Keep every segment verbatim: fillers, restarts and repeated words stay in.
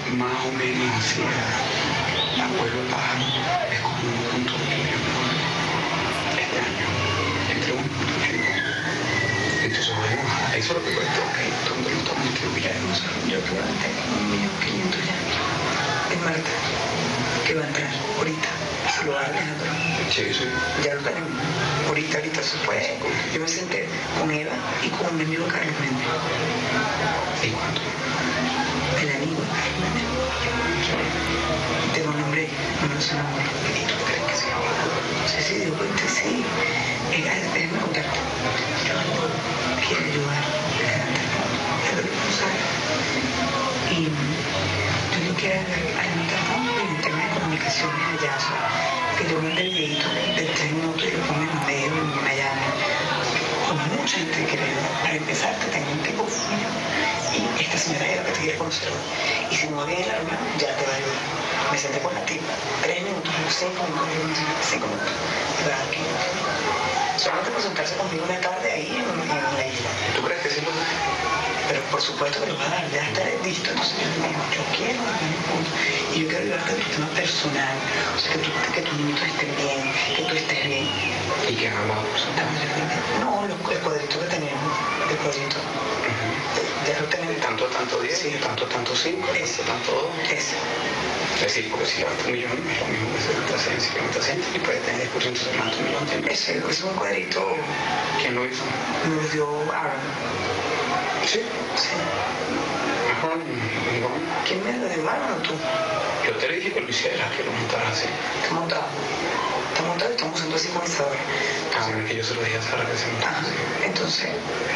más o menos así era. Abuelo Pájaro es como un punto de equilibrio este año, entre un punto y cinco. Entonces, bueno, eso es lo que cuesta, ok, ¿dónde lo estamos distribuyendo? Yo creo que tengo un millón quinientos ya. Es Marta, que va a entrar ahorita. Se lo va a Alejandro. Sí, sí. Ya lo tenemos. Ahorita, ahorita se puede. Yo me senté con Eva y con mi amigo Carlos Méndez. ¿Y cuánto? El amigo de Carlos Méndez. Tengo un nombre, no me lo sé el nombre. ¿Y tú crees que sí? Sí, sí, digo, pues sí. Ella, déjame contarte. Quiere ayudar a Alejandro. Él no sabe. Y yo le quiero alimentar tanto en el tema de comunicaciones allá, que yo mando el videito de tres minutos y lo pongo en un medio, en una llave. Como mucha gente quiere ayudar. Para empezar, que tengo un tipo mío y esta señora es la que te quiere conocer hoy. Y si no viene la reunión, ya te va a ayudar. Me senté con la tipa, tres minutos, cinco minutos, cinco minutos. Y va aquí. Solamente por sentarse conmigo una tarde ahí en, en la isla. ¿Tú crees que sí lo da? Pero por supuesto que lo va a dar, ya estaré listo. Entonces yo le digo, yo quiero darme un punto. Y yo quiero ayudarte en tu tema personal. O sea, que, tú, que tus niños estén bien, que tú estés bien. ¿Y que han hablado por sentado? No, los, el cuadrito que tenemos, el cuadrito. Uh-huh. Ya lo tenemos. Tanto, tanto diez, sí. tanto, tanto cinco, ese, tanto dos. Ese. Es decir, porque si levanta un millón es lo mismo que se levanta cien, si levanta cien y puede tener diez por ciento se levanta un millón. Ese es un cuadrito. ¿Quién lo hizo? Me lo dio Aaron. ¿Sí? Sí. Mejor, no. ¿Quién me lo dio, Aaron o tú? Yo te dije que lo hicieras, que lo montaras así. Está montado. Está montado y estamos usando así con Isabel. Ah, bueno, es que yo se lo dije a Sara que se montara así. Entonces,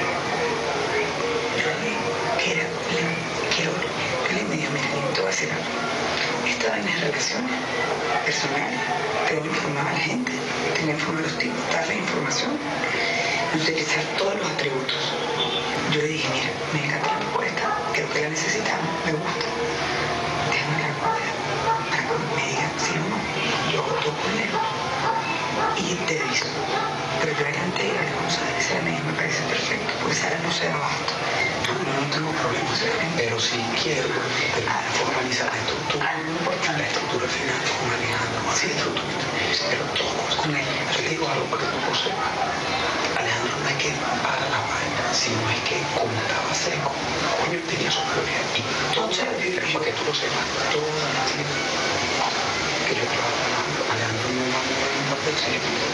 yo le quiero, le, quiero, yo le digo, mira, te voy a decir algo. Esta vaina de relaciones personales, tengo que informar a la gente, tengo que informar a los tipos, darle información, utilizar todos los atributos. Yo le dije, mira, me encanta la propuesta, creo que la necesitamos, me gusta. Déjame la guardia para que me digan si o no. Yo voto con él y te aviso. Pero yo adelante y hablé con Sara y Sara me dijo, me parece perfecto, porque Sara no se da abasto. No, no, no tengo problemas, pero si quiero ah, formalizar la estructura, la estructura final con Alejandro, sí, estructura, pero todos con él. Yo te digo algo para que tú lo sepas. Alejandro no es que para la vaina, sino es que como estaba seco, coño, tenía su prioridad. Y todo, para que tú lo sepas, toda la vida que yo trabajo con Alejandro, Alejandro no va a mover un papel serio.